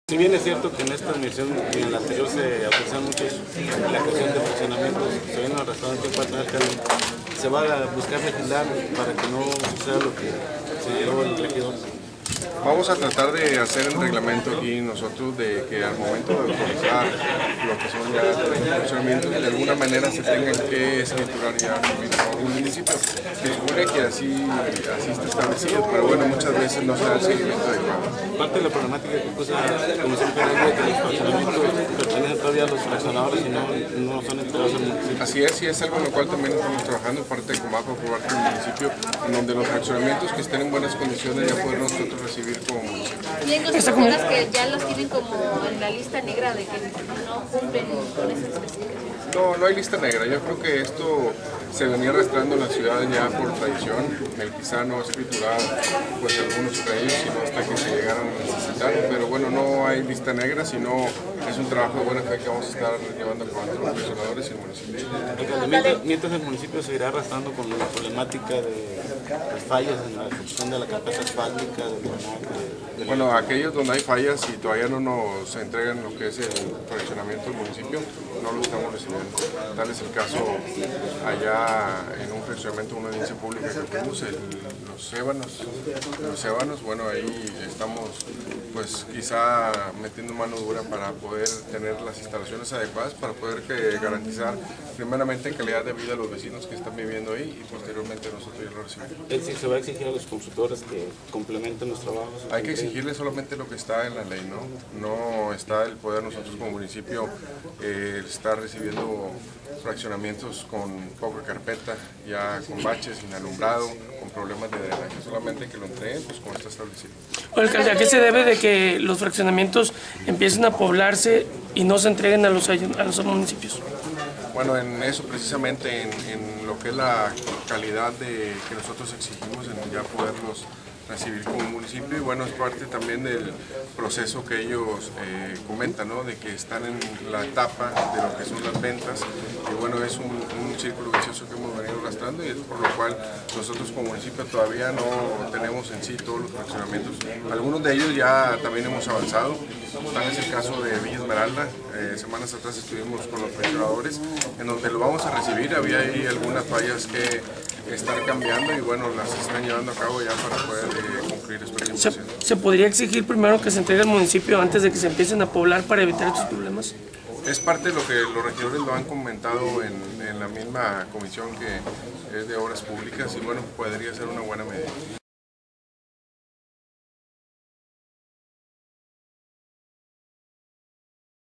Si bien es cierto que en esta admisión y en la anterior se aprecian mucho la creación de fraccionamientos, se ven los restaurantes para tener calor, se va a buscar legislar para que no suceda lo que se llegó el regidor. Vamos a tratar de hacer el reglamento aquí nosotros de que al momento de autorizar lo que son ya los fraccionamientos, de alguna manera se tengan que escriturar ya en un municipio. Se supone que así está establecido, pero bueno, muchas veces no se da el seguimiento adecuado. Parte de la problemática que puso la Comisión Federal es que los fraccionamientos pertenecen todavía a los fraccionadores y no son entregados al municipio. Así es, y es algo en lo cual también estamos trabajando, parte de Comapa por parte del municipio, en donde los fraccionamientos que estén en buenas condiciones ya poder nosotros recibir como municipio. Y hay personas que ya los tienen como en la lista negra de que no cumplen con esas especificaciones. No hay lista negra. Yo creo que esto se venía arrastrando en la ciudad ya por tradición. El quizá no escriturado, pues algunos predios, sino hasta que se llegaran a necesitar. Pero bueno, no hay lista negra, sino es un trabajo de buena fe que vamos a estar llevando a cabo entre los profesionales y el municipio. Mientras el municipio seguirá arrastrando con la problemática de fallas en la ejecución de la carpeta asfáltica, Bueno, aquellos donde hay fallas y todavía no nos entregan lo que es el fraccionamiento del municipio, no lo estamos recibiendo. Tal es el caso allá en un fraccionamiento de una audiencia pública que tenemos, los Ébanos, bueno, ahí estamos pues quizá metiendo mano dura para poder tener las instalaciones adecuadas, para poder garantizar primeramente calidad de vida a los vecinos que están viviendo ahí y posteriormente nosotros ya lo recibimos. Es decir, se va a exigir a los consultores que complementen los trabajos. Hay que exigirle solamente lo que está en la ley, no está el poder nosotros como municipio estar recibiendo fraccionamientos con poca carpeta, ya con baches, sin alumbrado, con problemas de drenaje, solamente que lo entreguen pues como está establecido. Alcalde, ¿a qué se debe de que los fraccionamientos empiecen a poblarse y no se entreguen a los municipios? Bueno, en eso precisamente, en lo que es la calidad que nosotros exigimos en ya poderlos recibir como municipio, y bueno, es parte también del proceso que ellos comentan, de que están en la etapa de lo que son las ventas, y bueno, es un círculo vicioso que hemos venido arrastrando y es por lo cual nosotros como municipio todavía no tenemos en sí todos los fraccionamientos. Algunos de ellos ya también hemos avanzado, tal es el caso de Villa Esmeralda, semanas atrás estuvimos con los fraccionadores, en donde lo vamos a recibir, había ahí algunas fallas que estar cambiando y bueno, las están llevando a cabo ya para poder concluir esta situación. ¿Se podría exigir primero que se entregue al municipio antes de que se empiecen a poblar para evitar estos problemas? Es parte de lo que los regidores lo han comentado en la misma comisión que es de obras públicas y bueno, podría ser una buena medida.